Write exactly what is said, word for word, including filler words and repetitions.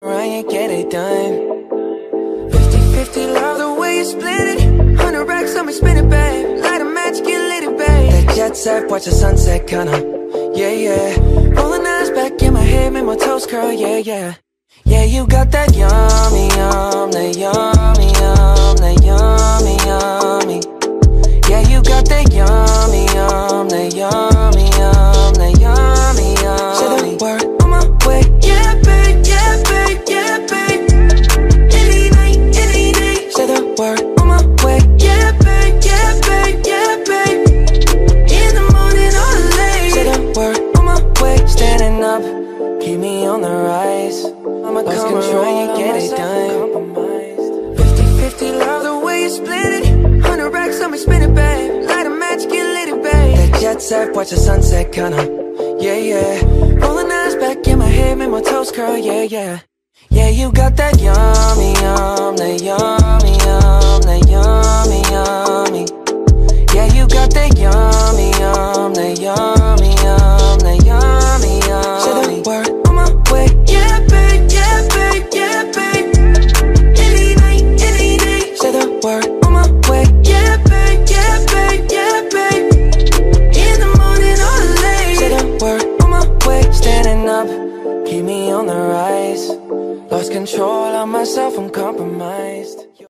Ryan, get it done. Fifty fifty, love the way you split it. Hundred racks on me, spin it, babe. Light a match, get lit, it, babe. That jet set, watch the sunset, kinda. Yeah, yeah. Rolling eyes back in my head, make my toes curl, yeah, yeah. Yeah, you got that yummy, yum, that yummy, yum, that yummy, yummy. Yeah, you got that yummy, yum, that yummy, yum, that yummy, yummy. Say the word on my way, yeah, babe, yeah, babe, yeah, babe. Any night, any day. Say the word on my way, yeah, babe, yeah, babe, yeah, babe. In the morning or late. Say the word on my way, standing up, keep me on the rise. I'ma lose control, you get it done. Fifty fifty, love the way you split it. Hundred racks on me, spin it, babe. Light a match, get lit, it, babe. That jet set, watch the sunset, kinda. Yeah, yeah. Rolling eyes back in my head, make my toes curl, yeah, yeah. Yeah, you got that yummy, yum, that yummy, yum, that yummy, yummy. Yeah, you got that yummy, yum, that yummy, yum, that yummy, yummy. Say the word on my way, yeah, babe, yeah, babe, yeah, babe. Any night, any day. Say the word on my way, yeah, babe, yeah, babe, yeah, babe. In the morning or late. Say the word on my way, standing up, keep me on the rise. Lost control of myself, I'm compromised.